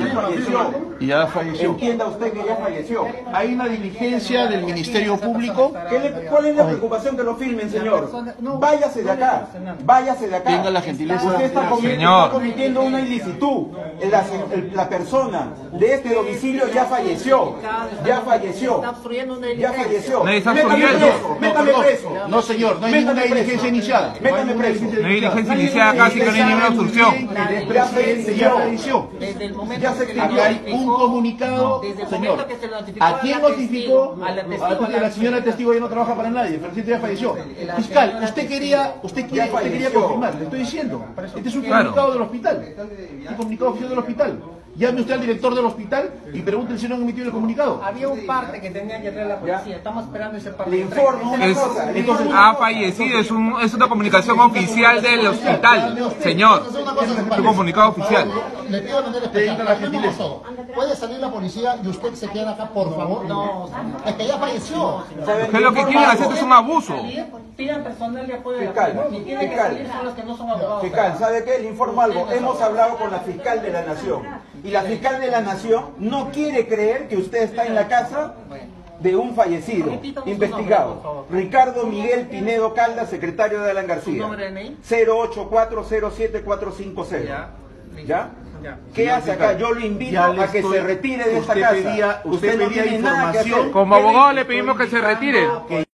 Ya falleció. Entienda usted que ya falleció. Hay una diligencia del Ministerio Público. ¿Cuál es la preocupación que lo filmen, señor? Váyase de acá. Váyase de acá. Tenga la gentileza. Usted está cometiendo una ilicitud. La persona de este domicilio ya falleció. Ya falleció. Ya falleció. Nadie está obstruyendo. Métame preso. No, señor, no hay ninguna diligencia iniciada. Métame preso. No hay diligencia iniciada casi que no hay ninguna obstrucción. Ya falleció. Acá hay un comunicado, señor. ¿A quién notificó? A la señora testigo ya no trabaja para nadie, el presidente ya falleció. Fiscal, usted quería confirmar, le estoy diciendo. Este es un comunicado del hospital. Un comunicado oficial del hospital. Llame usted al director del hospital y pregúntele si no han emitido el comunicado. Había un parte que tenía que traer la policía. Estamos esperando ese parte. Le informo una cosa. Ha fallecido, es una comunicación oficial del hospital, señor. Es un comunicado oficial. Le pido de manera especial, arreglemos todo. ¿Puede salir la policía y usted se queda acá, por favor? No, es que ya falleció. Que lo que quieren hacer es un abuso. Pidan personal de apoyo. Fiscal, ¿sabe qué? Le informo algo. Hemos hablado con la fiscal de la Nación. Y la fiscal de la Nación no quiere creer que usted está en la casa de un fallecido, investigado. Ricardo Miguel Pinedo Caldas, secretario de Alan García. 084074450. ¿Ya? ¿Qué hace acá? Yo lo invito a que se retire de esta casa. Usted pedía información. Como abogado le pedimos que se retire.